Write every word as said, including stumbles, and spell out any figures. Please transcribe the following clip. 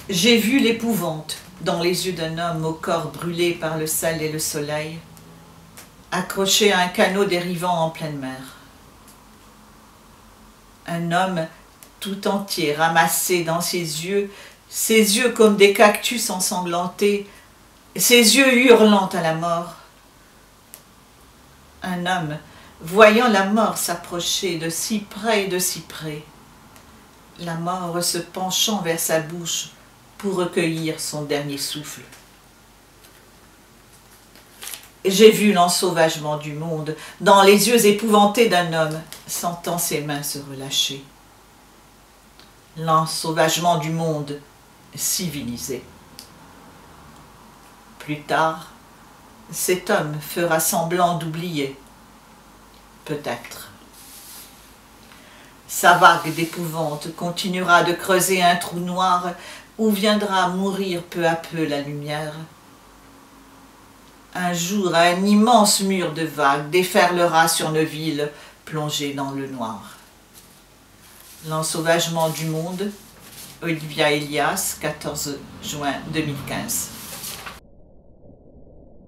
J'ai vu l'épouvante dans les yeux d'un homme au corps brûlé par le sel et le soleil, accroché à un canot dérivant en pleine mer. Un homme tout entier ramassé dans ses yeux, ses yeux comme des cactus ensanglantés, ses yeux hurlant à la mort. Un homme voyant la mort s'approcher de si près et de si près, la mort se penchant vers sa bouche pour recueillir son dernier souffle. J'ai vu l'ensauvagement du monde dans les yeux épouvantés d'un homme sentant ses mains se relâcher. L'ensauvagement du monde civilisé. Plus tard, cet homme fera semblant d'oublier, peut-être. Sa vague d'épouvante continuera de creuser un trou noir où viendra mourir peu à peu la lumière. Un jour, un immense mur de vagues déferlera sur nos villes plongées dans le noir. L'ensauvagement du monde, Olivia Elias, quatorze juin deux mille quinze.